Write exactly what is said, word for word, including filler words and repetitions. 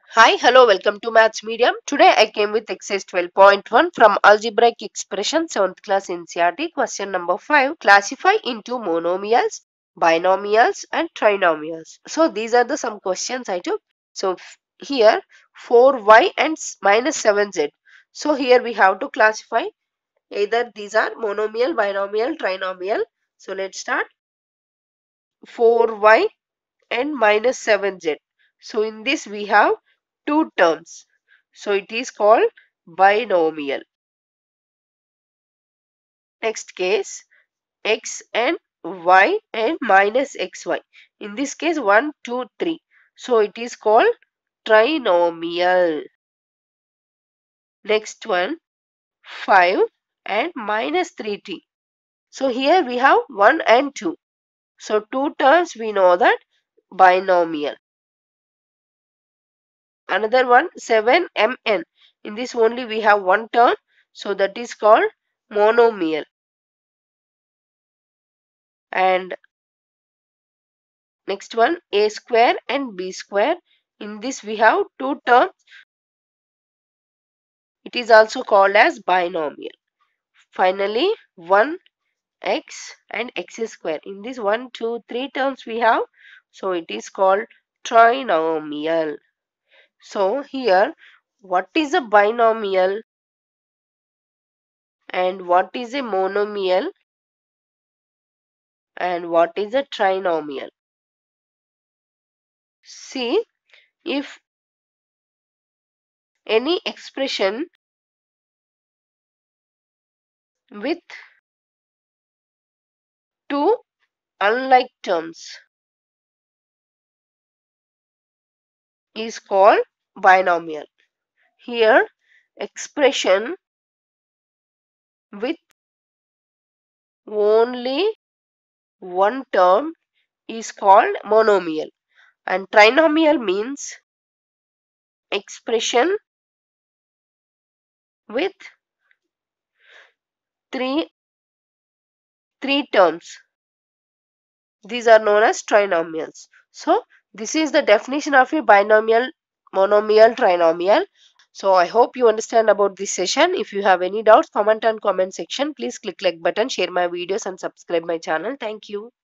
Hi, hello, welcome to Maths Medium. Today I came with exercise twelve point one from Algebraic Expression seventh class N C E R T. Question number five. Classify into monomials, binomials and trinomials. So these are the some questions I took. So f- here four y and s- minus seven z. So here we have to classify either these are monomial, binomial, trinomial. So let's start. four y and minus seven z. So in this we have two terms. So it is called binomial. Next case, x and y and minus xy. In this case one, two, three. So it is called trinomial. Next one, five and minus three t. So here we have one and two. So two terms we know that binomial. Another one, seven m n. In this only we have one term, so that is called monomial. And next one, a square and b square. In this we have two terms, it is also called as binomial. Finally, one x and x square. In this one, two, three terms we have, so it is called trinomial. So here, what is a binomial and what is a monomial and what is a trinomial? See, if any expression with two unlike terms is called binomial. Here, expression with only one term is called monomial. And trinomial means expression with three three terms. These are known as trinomials. So this is the definition of a binomial, monomial, trinomial. So I hope you understand about this session. If you have any doubts, comment on comment section. Please click like button, share my videos and subscribe my channel. Thank you.